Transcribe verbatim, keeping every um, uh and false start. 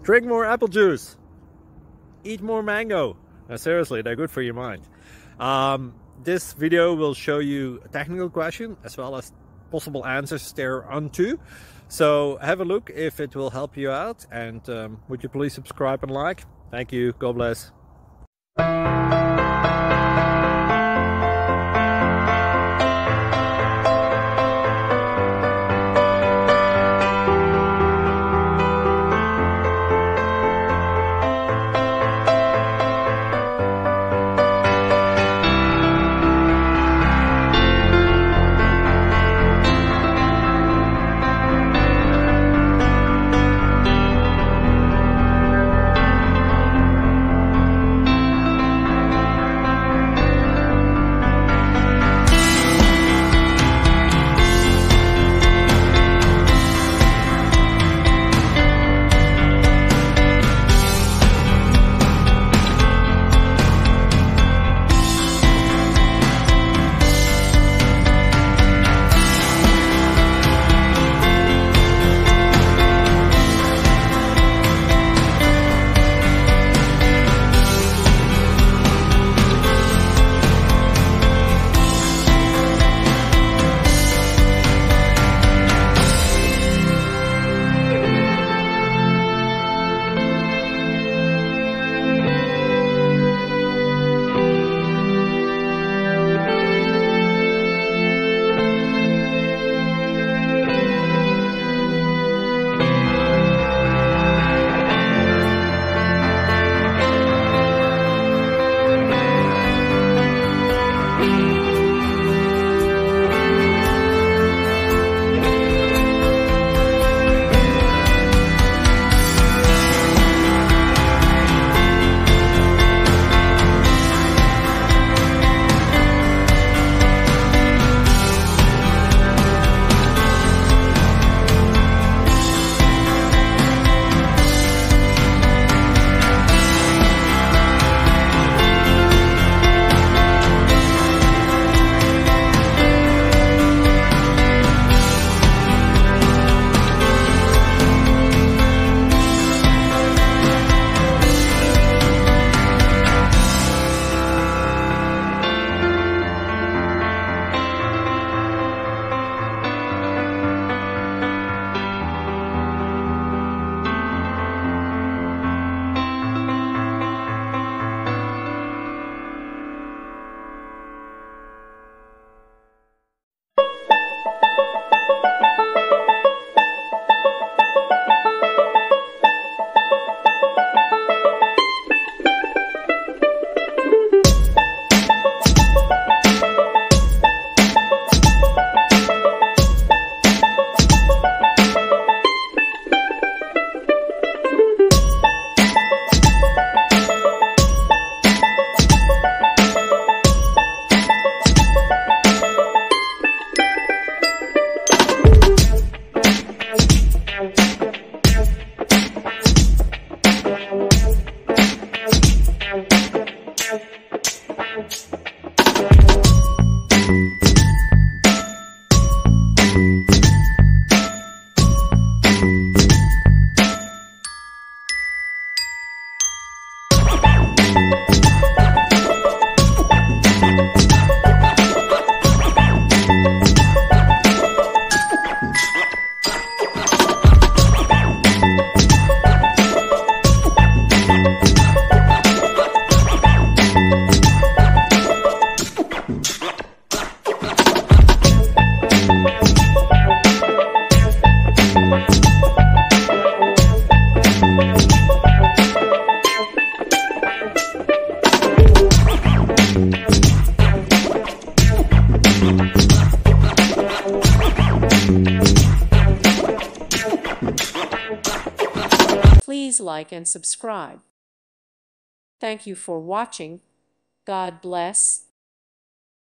Drink more apple juice. Eat more mango. Now, seriously, they're good for your mind. Um, this video will show you a technical question as well as possible answers thereunto. So have a look if it will help you out, and um, would you please subscribe and like? Thank you. God bless. Please like and subscribe. Thank you for watching. God bless.